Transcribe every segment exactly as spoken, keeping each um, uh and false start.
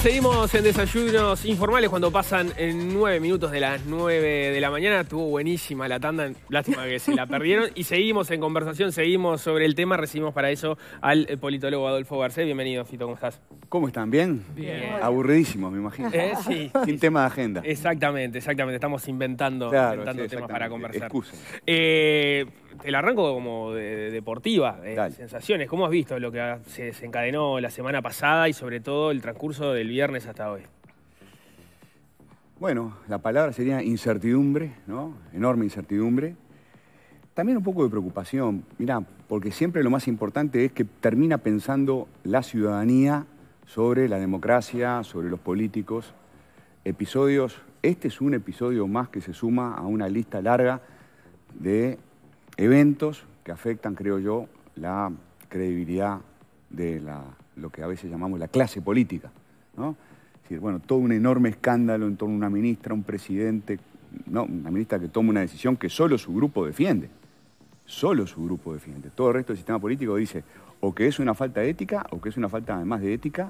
seguimos en Desayunos Informales cuando pasan en nueve minutos de las nueve de la mañana. Estuvo buenísima la tanda, lástima que se la perdieron. Y seguimos en conversación, seguimos sobre el tema. Recibimos para eso al politólogo Adolfo Garcés. Bienvenido, Fito, ¿cómo estás? ¿Cómo están? ¿Bien? Bien. Aburridísimos, me imagino. Eh, sí. Sin sí, tema de agenda. Exactamente, exactamente. Estamos inventando, claro, inventando sí, temas para conversar. Excusen. Eh, te la arranco como de, de deportiva, de sensaciones. ¿Cómo has visto lo que ha, se desencadenó la semana pasada y sobre todo el transcurso del viernes hasta hoy? Bueno, la palabra sería incertidumbre, ¿no? Enorme incertidumbre. También un poco de preocupación, mirá, porque siempre lo más importante es que termina pensando la ciudadanía sobre la democracia, sobre los políticos. Episodios, este es un episodio más que se suma a una lista larga de eventos que afectan, creo yo, la credibilidad de la, lo que a veces llamamos la clase política, ¿no? Es decir, bueno, todo un enorme escándalo en torno a una ministra, un presidente, no, una ministra que toma una decisión que solo su grupo defiende. Solo su grupo defiende. Todo el resto del sistema político dice o que es una falta de ética o que es una falta además de ética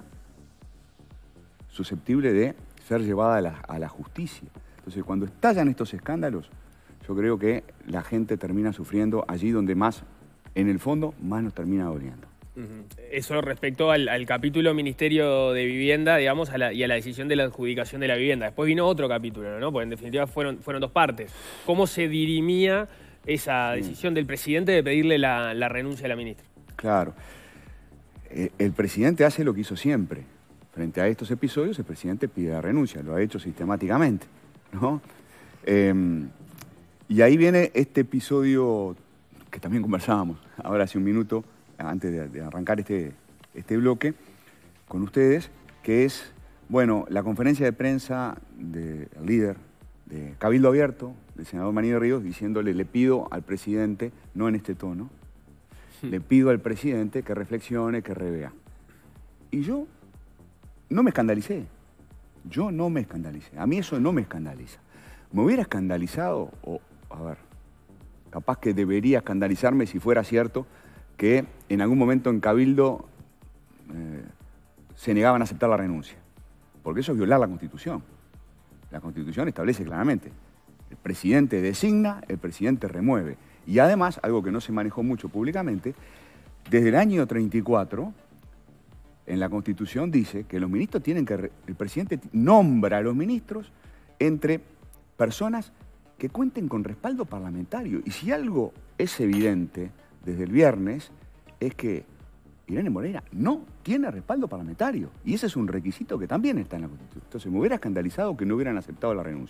susceptible de ser llevada a la, a la justicia. Entonces, cuando estallan estos escándalos, yo creo que la gente termina sufriendo allí donde más, en el fondo, más nos termina doliendo. Eso respecto al, al capítulo Ministerio de Vivienda, digamos, a la, y a la decisión de la adjudicación de la vivienda. Después vino otro capítulo, ¿no? Porque en definitiva fueron, fueron dos partes. ¿Cómo se dirimía esa decisión del presidente de pedirle la, la renuncia a la ministra? Claro. Eh, el presidente hace lo que hizo siempre. Frente a estos episodios, el presidente pide la renuncia. Lo ha hecho sistemáticamente, ¿no? Eh, y ahí viene este episodio que también conversábamos ahora hace un minuto, antes de, de arrancar este, este bloque con ustedes, que es, bueno, la conferencia de prensa del líder de Cabildo Abierto, del senador Manini Ríos, diciéndole, le pido al presidente, no en este tono, sí. le pido al presidente que reflexione, que revea. Y yo no me escandalicé, yo no me escandalicé, a mí eso no me escandaliza. Me hubiera escandalizado, o a ver, capaz que debería escandalizarme si fuera cierto que en algún momento en Cabildo eh, se negaban a aceptar la renuncia. Porque eso es violar la Constitución. La Constitución establece claramente, el presidente designa, el presidente remueve. Y además, algo que no se manejó mucho públicamente, desde el año treinta y cuatro, en la Constitución dice que los ministros tienen que... El presidente nombra a los ministros entre personas que cuenten con respaldo parlamentario. Y si algo es evidente desde el viernes, es que Irene Moreira no tiene respaldo parlamentario. Y ese es un requisito que también está en la Constitución. Entonces me hubiera escandalizado que no hubieran aceptado la renuncia.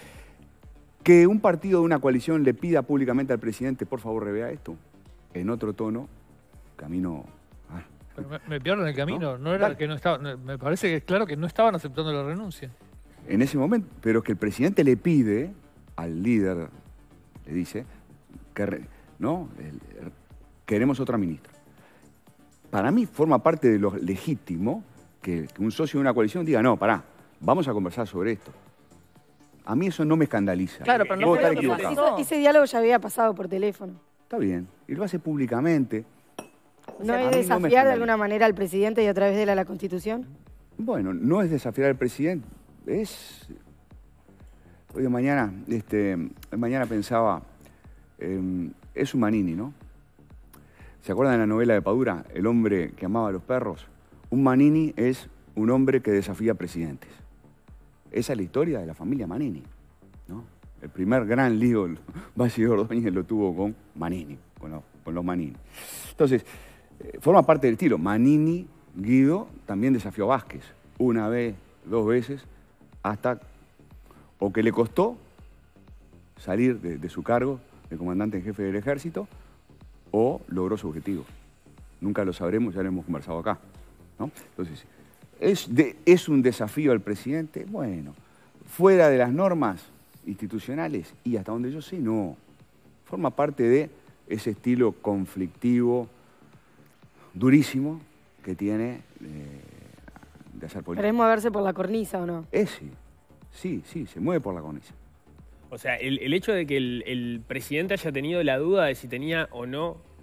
Que un partido de una coalición le pida públicamente al presidente, por favor, revea esto, en otro tono, camino... Ah. Pero me, me pierdo en el camino. ¿No? ¿No era Dale. que no estaba, me parece que es claro que no estaban aceptando la renuncia. En ese momento, pero es que el presidente le pide al líder, le dice, que no, el, queremos otra ministra. Para mí forma parte de lo legítimo que, que un socio de una coalición diga, no, pará, vamos a conversar sobre esto. A mí eso no me escandaliza. Claro, pero no puedo estar que equivocado. Ese diálogo ya había pasado por teléfono. Está bien, y lo hace públicamente. ¿No o sea, es desafiar no de alguna manera al presidente y a través de la, la Constitución? Bueno, no es desafiar al presidente, es... Hoy de mañana, este, mañana pensaba, eh, es un Manini, ¿no? ¿Se acuerdan de la novela de Padura, El hombre que amaba a los perros? Un Manini es un hombre que desafía presidentes. Esa es la historia de la familia Manini, ¿no? El primer gran lío, Valle Ordóñez lo tuvo con Manini, con los, con los Manini. Entonces, eh, forma parte del estilo. Manini, Guido, también desafió a Vázquez. Una vez, dos veces, hasta... o que le costó salir de, de su cargo de comandante en jefe del ejército, o logró su objetivo. Nunca lo sabremos, ya lo hemos conversado acá, ¿no? Entonces, ¿es, de, ¿es un desafío al presidente? Bueno, fuera de las normas institucionales, y hasta donde yo sé, no. Forma parte de ese estilo conflictivo, durísimo, que tiene eh, de hacer política. ¿Pero es moverse por la cornisa o no? Es sí. Sí, sí, se mueve por la cornisa. O sea, el, el hecho de que el, el presidente haya tenido la duda de si tenía o no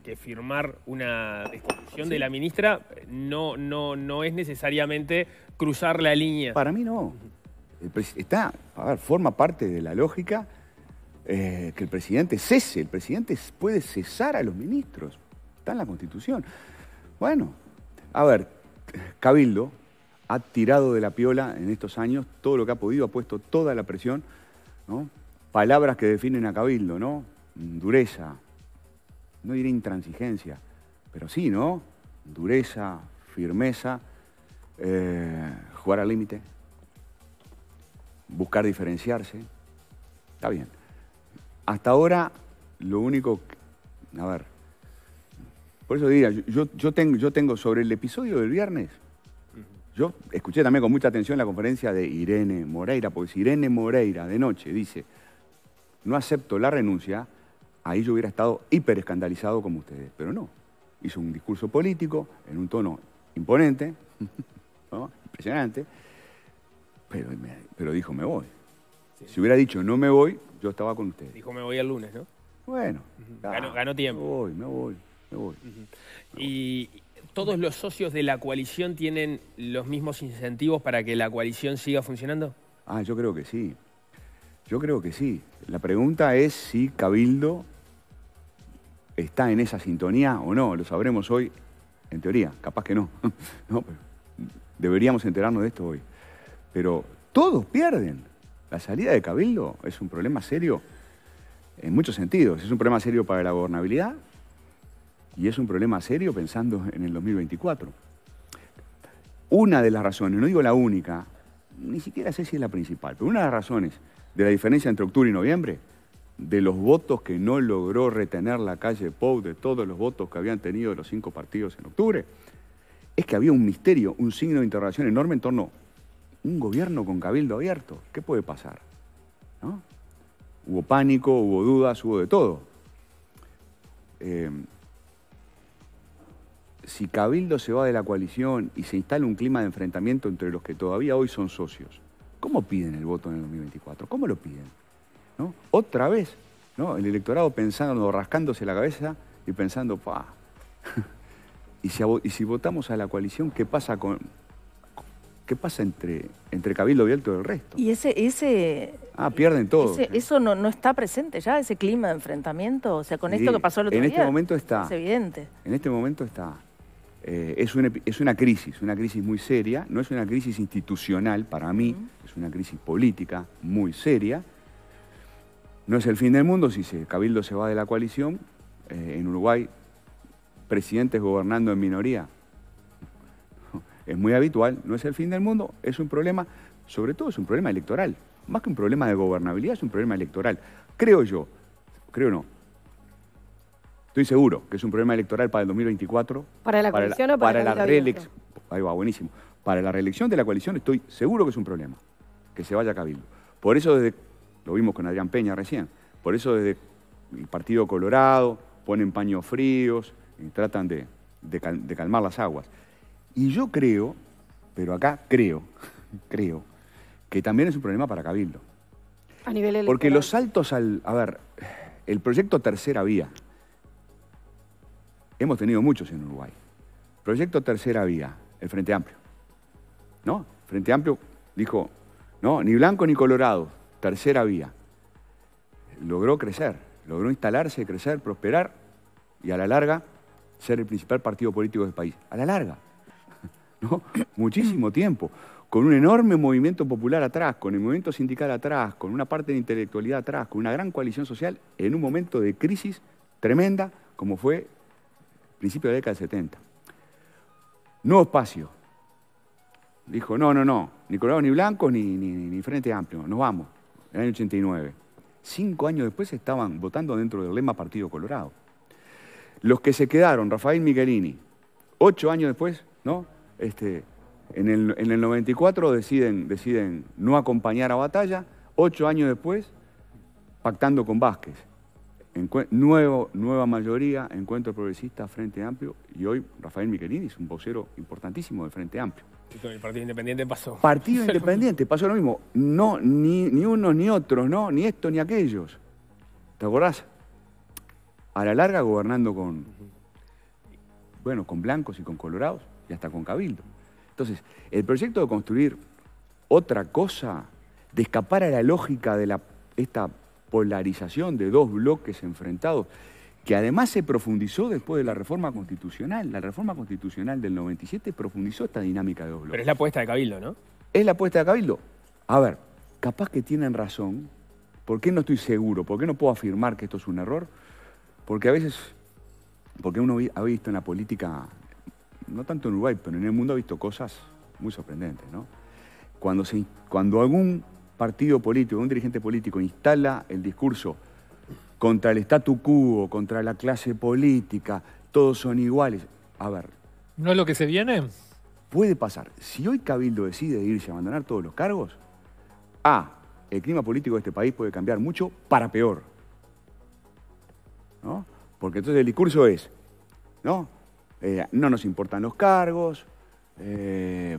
que firmar una destitución sí. de la ministra no, no, no es necesariamente cruzar la línea. Para mí no. Está, a ver, forma parte de la lógica eh, que el presidente cese. El presidente puede cesar a los ministros. Está en la Constitución. Bueno, a ver, Cabildo ha tirado de la piola en estos años todo lo que ha podido, ha puesto toda la presión, ¿no? Palabras que definen a Cabildo, ¿no? Dureza, no diré intransigencia, pero sí, ¿no? Dureza, firmeza, eh, jugar al límite, buscar diferenciarse. Está bien. Hasta ahora, lo único que, a ver, por eso diría, yo, yo, tengo, yo tengo sobre el episodio del viernes, yo escuché también con mucha atención la conferencia de Irene Moreira, porque si Irene Moreira de noche dice, no acepto la renuncia, ahí yo hubiera estado hiper escandalizado como ustedes, pero no. Hizo un discurso político en un tono imponente, ¿no? Impresionante, pero, pero dijo me voy. Sí. Si hubiera dicho no me voy, yo estaba con ustedes. Dijo me voy el lunes, ¿no? Bueno. Uh-huh. ganó, ah, ganó tiempo. Me voy, me voy, me voy. Uh-huh. me voy. Y ¿todos los socios de la coalición tienen los mismos incentivos para que la coalición siga funcionando? Ah, yo creo que sí. Yo creo que sí. La pregunta es si Cabildo está en esa sintonía o no. Lo sabremos hoy, en teoría. Capaz que no. no pero deberíamos enterarnos de esto hoy. Pero todos pierden. La salida de Cabildo es un problema serio en muchos sentidos. Es un problema serio para la gobernabilidad y es un problema serio pensando en el dos mil veinticuatro. Una de las razones, no digo la única, ni siquiera sé si es la principal, pero una de las razones de la diferencia entre octubre y noviembre, de los votos que no logró retener la calle Pou, de todos los votos que habían tenido los cinco partidos en octubre, es que había un misterio, un signo de interrogación enorme en torno a un gobierno con Cabildo abierto. ¿Qué puede pasar? ¿No? Hubo pánico, hubo dudas, hubo de todo. Eh, si Cabildo se va de la coalición y se instala un clima de enfrentamiento entre los que todavía hoy son socios, ¿cómo piden el voto en el dos mil veinticuatro? ¿Cómo lo piden? ¿No? Otra vez, ¿no? El electorado pensando, rascándose la cabeza y pensando, pa, y, si, y si votamos a la coalición, ¿qué pasa con qué pasa entre, entre Cabildo abierto y el resto? Y ese, ese ah, pierden todo. Ese, ¿Eso no, no está presente ya, ese clima de enfrentamiento? O sea, con sí, esto que pasó el otro en día. En este momento está. Es evidente. En este momento está. Eh, es, una, es una crisis, una crisis muy seria, no es una crisis institucional para mí, uh-huh. es una crisis política muy seria. No es el fin del mundo si se, Cabildo se va de la coalición. Eh, en Uruguay, presidentes gobernando en minoría. Es muy habitual, no es el fin del mundo, es un problema, sobre todo es un problema electoral. Más que un problema de gobernabilidad, es un problema electoral. Creo yo, creo no. Estoy seguro que es un problema electoral para el dos mil veinticuatro. ¿Para la coalición o para, para la reelección? Ahí va, buenísimo. Para la reelección de la coalición estoy seguro que es un problema, que se vaya a Cabildo. Por eso desde, lo vimos con Adrián Peña recién, por eso desde el Partido Colorado ponen paños fríos y tratan de, de, cal, de calmar las aguas. Y yo creo, pero acá creo, creo, que también es un problema para Cabildo. A nivel electoral. Porque los saltos al... A ver, el proyecto Tercera Vía, hemos tenido muchos en Uruguay. Proyecto Tercera Vía, el Frente Amplio. ¿No? Frente Amplio dijo, no, ni blanco ni colorado, Tercera Vía. Logró crecer, logró instalarse, crecer, prosperar y a la larga ser el principal partido político del país. A la larga. ¿No? Muchísimo tiempo, con un enorme movimiento popular atrás, con el movimiento sindical atrás, con una parte de intelectualidad atrás, con una gran coalición social en un momento de crisis tremenda como fue principio de la década del setenta. Nuevo espacio. Dijo, no, no, no, ni Colorado ni Blancos ni, ni, ni Frente Amplio, nos vamos, en el año ochenta y nueve. Cinco años después estaban votando dentro del lema Partido Colorado. Los que se quedaron, Rafael Michelini, ocho años después, ¿no? Este, en, el, en el noventa y cuatro deciden, deciden no acompañar a Batalla, ocho años después, pactando con Vázquez. Encue nuevo, nueva mayoría, Encuentro Progresista, Frente Amplio, y hoy Rafael Michelini es un vocero importantísimo del Frente Amplio. Y con el Partido Independiente pasó. Partido Independiente, pasó lo mismo. No, ni, ni unos ni otros, ¿no? Ni estos ni aquellos. ¿Te acordás? a la larga gobernando con, bueno, con blancos y con colorados y hasta con cabildo. Entonces, el proyecto de construir otra cosa, de escapar a la lógica de la, esta polarización de dos bloques enfrentados, que además se profundizó después de la reforma constitucional. La reforma constitucional del noventa y siete profundizó esta dinámica de dos bloques. Pero es la apuesta de Cabildo, ¿no? Es la apuesta de Cabildo. A ver, capaz que tienen razón. ¿Por qué no estoy seguro? ¿Por qué no puedo afirmar que esto es un error? Porque a veces, porque uno ha visto en la política, no tanto en Uruguay, pero en el mundo ha visto cosas muy sorprendentes, ¿no? Cuando, se, cuando algún partido político, un dirigente político instala el discurso contra el statu quo, contra la clase política, todos son iguales. A ver. ¿No es lo que se viene? Puede pasar. Si hoy Cabildo decide irse a abandonar todos los cargos, A, el clima político de este país puede cambiar mucho para peor. ¿No? Porque entonces el discurso es, ¿no? Eh, no nos importan los cargos, eh,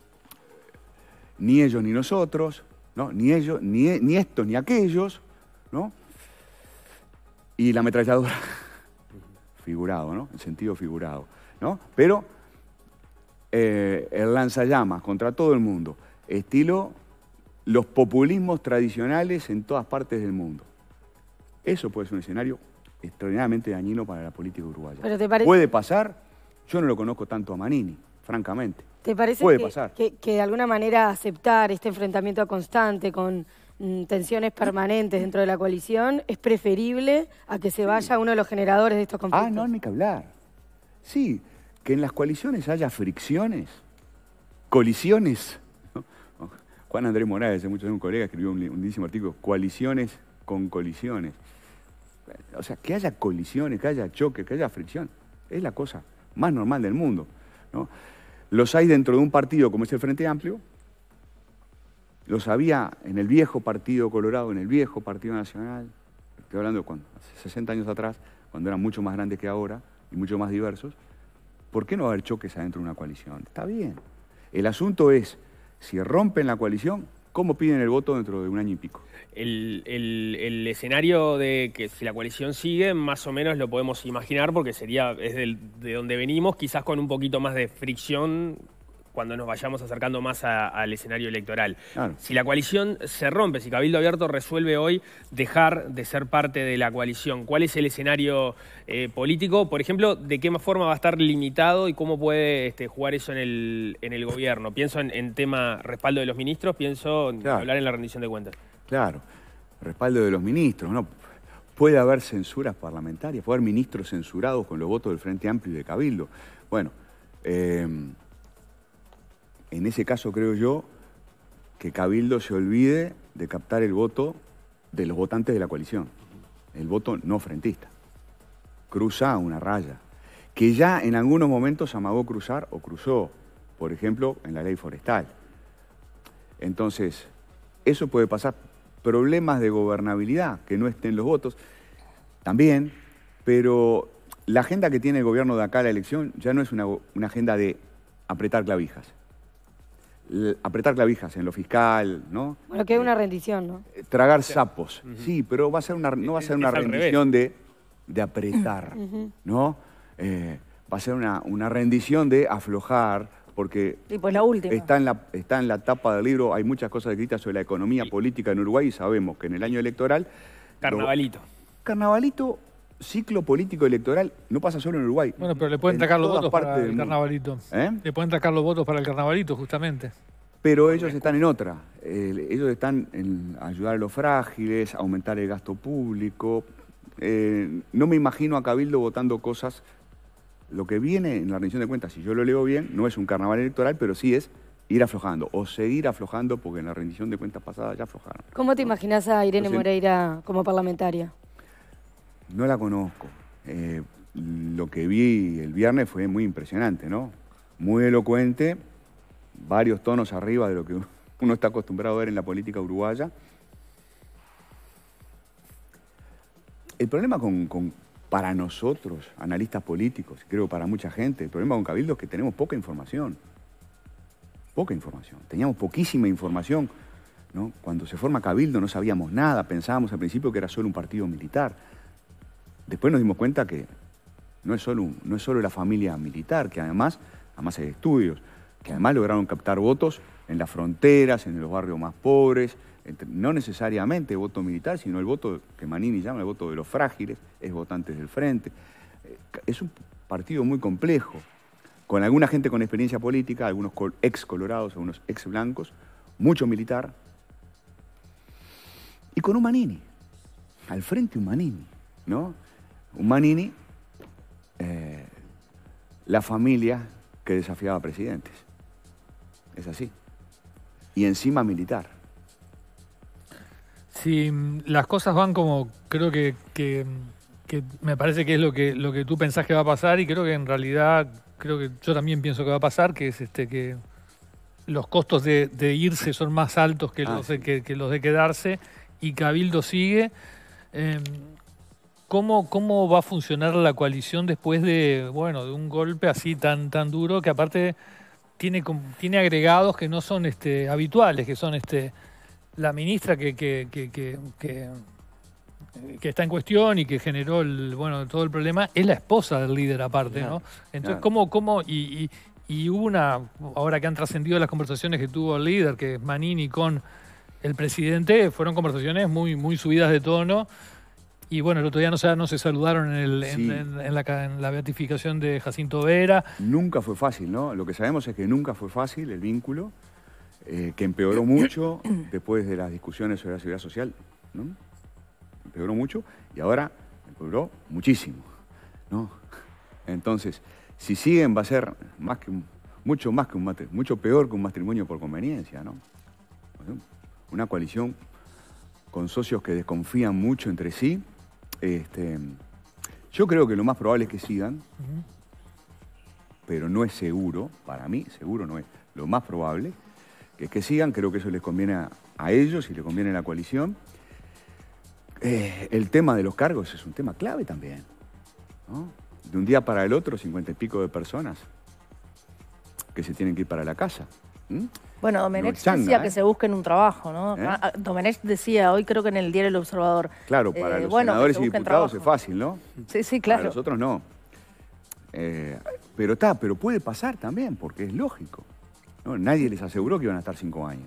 ni ellos ni nosotros, ¿no? Ni ellos, ni, ni estos ni aquellos, ¿no? Y la ametralladora, figurado, ¿no? En sentido figurado, ¿no? Pero eh, el lanzallamas contra todo el mundo, estilo los populismos tradicionales en todas partes del mundo. Eso puede ser un escenario extraordinariamente dañino para la política uruguaya. Pero ¿te parece... ¿Puede pasar? Yo no lo conozco tanto a Manini, francamente. ¿Te parece Puede que, pasar. Que, que de alguna manera aceptar este enfrentamiento constante con mm, tensiones permanentes dentro de la coalición es preferible a que se vaya uno de los generadores de estos conflictos? Ah, no, no hay que hablar. Sí, que en las coaliciones haya fricciones, colisiones. ¿No? Juan Andrés Morales, hace muchos años un colega, escribió un, un lindísimo artículo, coaliciones con colisiones. O sea, que haya colisiones, que haya choque, que haya fricción, es la cosa más normal del mundo, ¿no? Los hay dentro de un partido como es el Frente Amplio, los había en el viejo Partido Colorado, en el viejo Partido Nacional, estoy hablando de cuando, hace sesenta años atrás, cuando eran mucho más grandes que ahora y mucho más diversos. ¿Por qué no va a haber choques adentro de una coalición? Está bien. El asunto es, si rompen la coalición, ¿cómo piden el voto dentro de un año y pico? El, el, el escenario de que si la coalición sigue, más o menos lo podemos imaginar, porque sería es del, de donde venimos, quizás con un poquito más de fricción cuando nos vayamos acercando más a, al escenario electoral. Claro. Si la coalición se rompe, si Cabildo Abierto resuelve hoy dejar de ser parte de la coalición, ¿cuál es el escenario eh, político? Por ejemplo, ¿de qué forma va a estar limitado y cómo puede este, jugar eso en el, en el gobierno? Pienso en, en tema respaldo de los ministros, pienso en claro. hablar en la rendición de cuentas. Claro, respaldo de los ministros, ¿no? Puede haber censuras parlamentarias, puede haber ministros censurados con los votos del Frente Amplio y de Cabildo. Bueno, eh, en ese caso creo yo que Cabildo se olvide de captar el voto de los votantes de la coalición, el voto no frentista. Cruza una raya, que ya en algunos momentos amagó cruzar o cruzó, por ejemplo, en la ley forestal. Entonces, eso puede pasar. Problemas de gobernabilidad, que no estén los votos, también, pero la agenda que tiene el gobierno de acá a la elección ya no es una, una agenda de apretar clavijas. L- apretar clavijas en lo fiscal, ¿no? Bueno, que es una rendición, ¿no? Tragar o sea, sapos, uh-huh. sí, pero va a ser una, no va a ser una es rendición de, de apretar, uh-huh. ¿no? Eh, va a ser una, una rendición de aflojar, porque y pues la última. Está, en la, está en la tapa del libro, hay muchas cosas escritas sobre la economía política en Uruguay y sabemos que en el año electoral... Carnavalito. Lo, carnavalito, ciclo político electoral, no pasa solo en Uruguay. Bueno, pero le pueden sacar los votos para el carnavalito. ¿Eh? Le pueden sacar los votos para el carnavalito, justamente. Pero ellos están en otra. Eh, ellos están en ayudar a los frágiles, aumentar el gasto público. Eh, no me imagino a Cabildo votando cosas... Lo que viene en la rendición de cuentas, si yo lo leo bien, no es un carnaval electoral, pero sí es ir aflojando o seguir aflojando, porque en la rendición de cuentas pasada ya aflojaron. ¿Cómo te imaginas a Irene Entonces, Moreira como parlamentaria? No la conozco. Eh, lo que vi el viernes fue muy impresionante, ¿no? Muy elocuente, varios tonos arriba de lo que uno está acostumbrado a ver en la política uruguaya. El problema con... con para nosotros, analistas políticos, creo para mucha gente, el problema con Cabildo es que tenemos poca información. Poca información. Teníamos poquísima información, ¿no? Cuando se forma Cabildo no sabíamos nada, pensábamos al principio que era solo un partido militar. después nos dimos cuenta que no es solo, un, no es solo la familia militar, que además, además hay estudios, que además lograron captar votos en las fronteras, en los barrios más pobres, entre, no necesariamente voto militar, sino el voto que Manini llama el voto de los frágiles, es votantes del frente. Es un partido muy complejo, con alguna gente con experiencia política, algunos ex colorados, algunos ex blancos, mucho militar, y con un Manini, al frente un Manini, ¿no? Un Manini, eh, la familia que desafiaba a presidentes. Es así. Y encima militar. Si las cosas van como creo que, que, que me parece que es lo que, lo que tú pensás que va a pasar, y creo que en realidad, creo que yo también pienso que va a pasar, que es este que los costos de, de irse son más altos que, ah, los, de, sí. que, que los de quedarse, y Cabildo sigue. Eh, ¿cómo, ¿Cómo va a funcionar la coalición después de, bueno, de un golpe así tan, tan duro, que aparte tiene, tiene agregados que no son este, habituales, que son este, la ministra que, que, que, que, que, que está en cuestión y que generó el, bueno, todo el problema, es la esposa del líder aparte, claro, ¿no? Entonces, claro. ¿cómo, cómo y, y, y hubo una, ahora que han trascendido las conversaciones que tuvo el líder, que es Manini con el presidente, fueron conversaciones muy, muy subidas de tono, y bueno, el otro día no se, no se saludaron en, el, sí. en, en, en, la, en la beatificación de Jacinto Vera. Nunca fue fácil, ¿no? Lo que sabemos es que nunca fue fácil el vínculo, eh, que empeoró mucho después de las discusiones sobre la seguridad social, ¿no? Empeoró mucho y ahora empeoró muchísimo, ¿no? Entonces, si siguen va a ser más que un, mucho más que un matrimonio, mucho peor que un matrimonio por conveniencia, ¿no? Una coalición con socios que desconfían mucho entre sí. Este, yo creo que lo más probable es que sigan, uh-huh. pero no es seguro, para mí seguro no es. Lo más probable que es que sigan, creo que eso les conviene a, a ellos y les conviene a la coalición. Eh, el tema de los cargos es un tema clave también, ¿no? De un día para el otro, cincuenta y pico de personas que se tienen que ir para la casa. ¿Mm? Bueno, Domenech no changa, decía ¿eh? que se busquen un trabajo, ¿no? ¿Eh? Domenech decía, hoy creo que en el diario El Observador. Claro, para eh, los bueno, senadores y diputados trabajo. es fácil, ¿no? Sí, sí, claro. Para nosotros no. Eh, pero está, pero puede pasar también, porque es lógico, ¿no? Nadie les aseguró que iban a estar cinco años.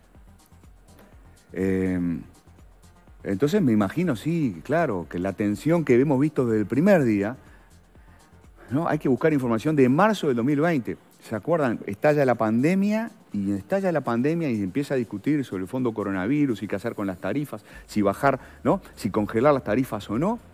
Eh, entonces me imagino, sí, claro, que la tensión que hemos visto desde el primer día, ¿no? Hay que buscar información de marzo del dos mil veinte. ¿Se acuerdan? Estalla la pandemia y estalla la pandemia y empieza a discutir sobre el fondo coronavirus y qué hacer con las tarifas, si bajar, ¿no? Si congelar las tarifas o no.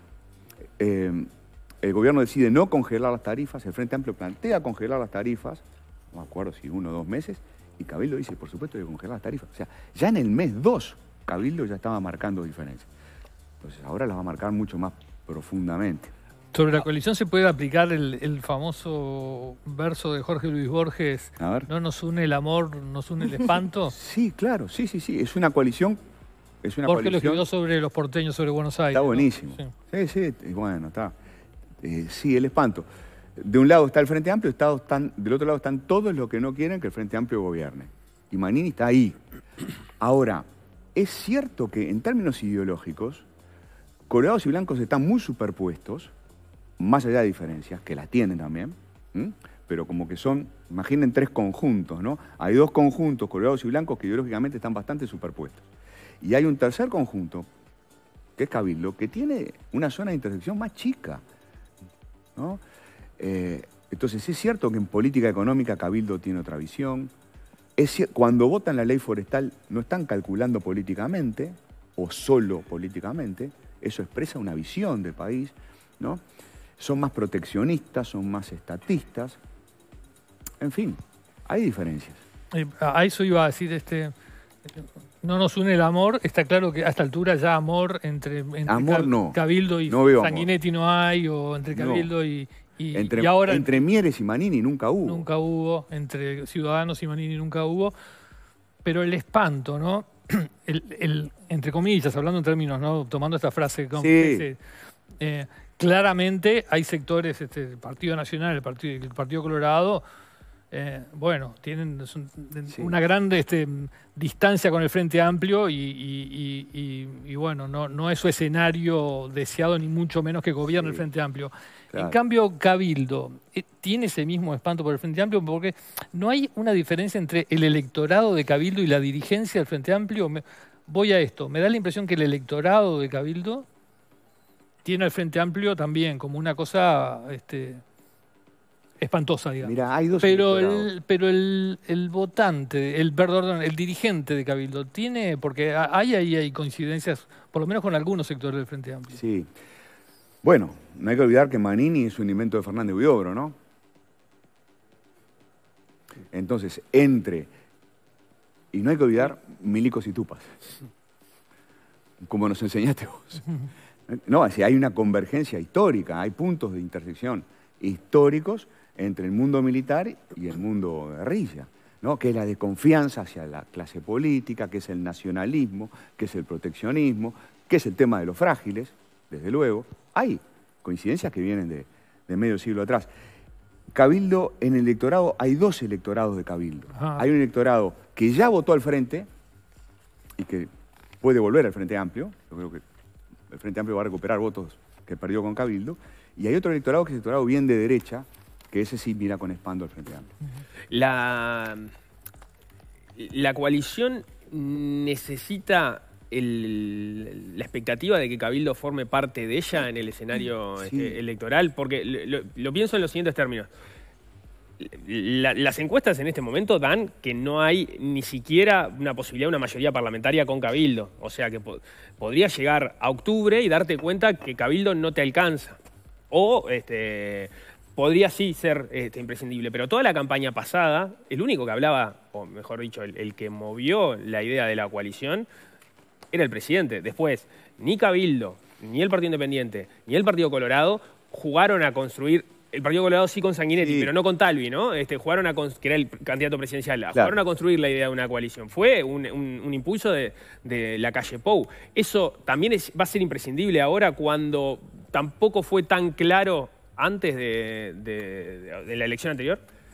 Eh, el gobierno decide no congelar las tarifas, el Frente Amplio plantea congelar las tarifas, no me acuerdo si uno o dos meses, y Cabildo dice, por supuesto, hay que congelar las tarifas. O sea, ya en el mes dos, Cabildo ya estaba marcando diferencias. Entonces ahora las va a marcar mucho más profundamente. Sobre la coalición se puede aplicar el, el famoso verso de Jorge Luis Borges, a ver. No nos une el amor, nos une el espanto. Sí, claro, sí, sí, sí, es una coalición. Es una Borges coalición. lo escribió sobre los porteños, sobre Buenos Aires. Está buenísimo. ¿No? Sí, sí, sí, bueno, está. Eh, sí, el espanto. De un lado está el Frente Amplio, está, están, del otro lado están todos los que no quieren que el Frente Amplio gobierne. Y Manini está ahí. Ahora, es cierto que en términos ideológicos, colorados y blancos están muy superpuestos, más allá de diferencias, que las tienen también, ¿m? Pero como que son, imaginen tres conjuntos, ¿no? Hay dos conjuntos, colorados y blancos, que ideológicamente están bastante superpuestos. Y hay un tercer conjunto, que es Cabildo, que tiene una zona de intersección más chica, ¿no? Eh, entonces es cierto que en política económica Cabildo tiene otra visión. Es cierto, cuando votan la ley forestal no están calculando políticamente, o solo políticamente, eso expresa una visión de país, ¿no? Son más proteccionistas, son más estatistas. En fin, hay diferencias. Eh, a eso iba a decir, este, no nos une el amor. Está claro que a esta altura ya amor entre, entre amor, no. Cabildo y no Sanguinetti no hay, o entre Cabildo no. y, y, entre, y ahora... Entre Mieres y Manini nunca hubo. Nunca hubo, entre Ciudadanos y Manini nunca hubo. Pero el espanto, ¿no? El, el, entre comillas, hablando en términos, ¿no? Tomando esta frase... Con, sí. ese, eh, claramente hay sectores, este, el Partido Nacional, el Partido, el Partido Colorado, Eh, bueno, tienen son, Sí. una gran este, distancia con el Frente Amplio y, y, y, y, y bueno, no, no es su escenario deseado ni mucho menos que gobierne Sí. el Frente Amplio. Claro. En cambio, Cabildo eh, tiene ese mismo espanto por el Frente Amplio porque no hay una diferencia entre el electorado de Cabildo y la dirigencia del Frente Amplio. Me, voy a esto, me da la impresión que el electorado de Cabildo tiene al Frente Amplio también como una cosa este, espantosa, digamos. Mira, hay dos Pero electorados. el, pero el, el votante, el perdón, el dirigente de Cabildo tiene, porque hay ahí hay coincidencias, por lo menos con algunos sectores del Frente Amplio. Sí. Bueno, no hay que olvidar que Manini es un invento de Fernández Huidobro, ¿no? Entonces, entre... Y no hay que olvidar milicos y tupas, como nos enseñaste vos. No, es decir, hay una convergencia histórica, hay puntos de intersección históricos entre el mundo militar y el mundo guerrilla, ¿no? Que es la desconfianza hacia la clase política, que es el nacionalismo, que es el proteccionismo, que es el tema de los frágiles, desde luego. Hay coincidencias que vienen de, de medio siglo atrás. Cabildo, en el electorado, hay dos electorados de Cabildo. Ajá. Hay un electorado que ya votó al Frente y que puede volver al Frente Amplio. Yo creo que el Frente Amplio va a recuperar votos que perdió con Cabildo. Y hay otro electorado que es el electorado bien de derecha, que ese sí mira con espanto al Frente Amplio. La, la coalición necesita el- la expectativa de que Cabildo forme parte de ella en el escenario Sí. este, electoral, porque lo, lo- lo pienso en los siguientes términos. La- las encuestas en este momento dan que no hay ni siquiera una posibilidad de una mayoría parlamentaria con Cabildo. O sea que po- podría llegar a octubre y darte cuenta que Cabildo no te alcanza. O este, podría sí ser este, imprescindible. Pero toda la campaña pasada, el único que hablaba, o mejor dicho, el, el que movió la idea de la coalición, era el presidente. Después, ni Cabildo, ni el Partido Independiente, ni el Partido Colorado jugaron a construir. El Partido Colorado sí con Sanguinetti, Sí. pero no con Talvi, ¿no? Este, jugaron a cons- que era el candidato presidencial. Claro. Jugaron a construir la idea de una coalición. Fue un, un- un impulso de, de la calle Pou. Eso también es- va a ser imprescindible ahora cuando tampoco fue tan claro antes de, de- de- de la elección anterior.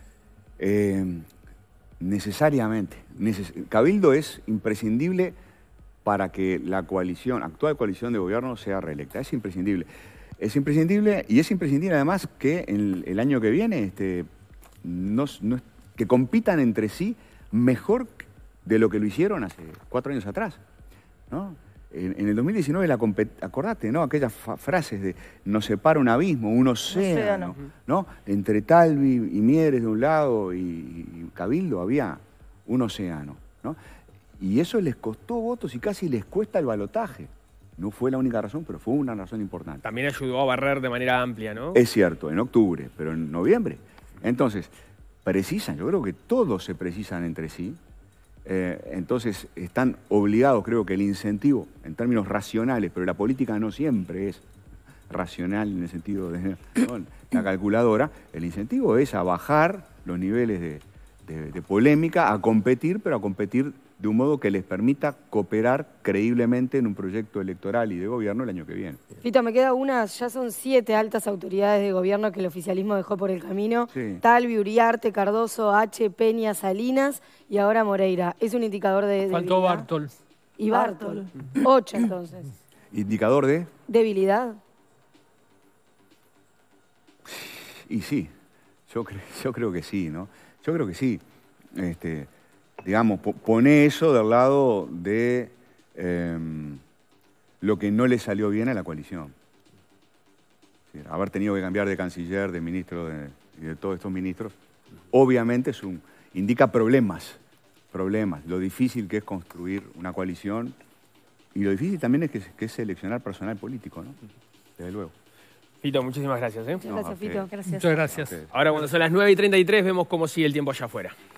Eh, necesariamente. Neces- Cabildo es imprescindible para que la coalición, actual coalición de gobierno sea reelecta. Es imprescindible. Es imprescindible y es imprescindible además que el, el año que viene este, no, no- que compitan entre sí mejor de lo que lo hicieron hace cuatro años atrás, ¿no? En, en el dos mil diecinueve, la compet- acordate, ¿no? Aquellas fa- frases de nos separa un abismo, un océano, océano. ¿no? Entre Talvi y Mieres de un lado y, y Cabildo había un océano, ¿no? Y eso les costó votos y casi les cuesta el balotaje. No fue la única razón, pero fue una razón importante. También ayudó a barrer de manera amplia, ¿no? Es cierto, en octubre, pero en noviembre. Entonces, precisan, yo creo que todos se precisan entre sí. Eh, entonces, están obligados, creo que el incentivo, en términos racionales, pero la política no siempre es racional en el sentido de ¿no? la calculadora, el incentivo es a bajar los niveles de, de- de polémica, a competir, pero a competir de un modo que les permita cooperar creíblemente en un proyecto electoral y de gobierno el año que viene. Fito, me queda una, ya son siete altas autoridades de gobierno que el oficialismo dejó por el camino. Sí. Talvi, Uriarte, Cardoso, H, Peña, Salinas y ahora Moreira. Es un indicador de Faltó debilidad. Bartol. Y Bartol. Ocho entonces. Indicador de... ¿Debilidad? Y sí, yo, cre- yo creo que sí, ¿no? Yo creo que sí. Este, digamos, po- pone eso del lado de eh, lo que no le salió bien a la coalición. Es decir, haber tenido que cambiar de canciller, de ministro de, y de todos estos ministros, obviamente es un, indica problemas, problemas, lo difícil que es construir una coalición y lo difícil también es que, que es seleccionar personal político, ¿no? Desde luego. Fito, muchísimas gracias. ¿eh? Muchas No, gracias, a Fito. ustedes. Gracias. Muchas gracias. Ok. Ahora cuando son las nueve y treinta y tres vemos cómo sigue el tiempo allá afuera.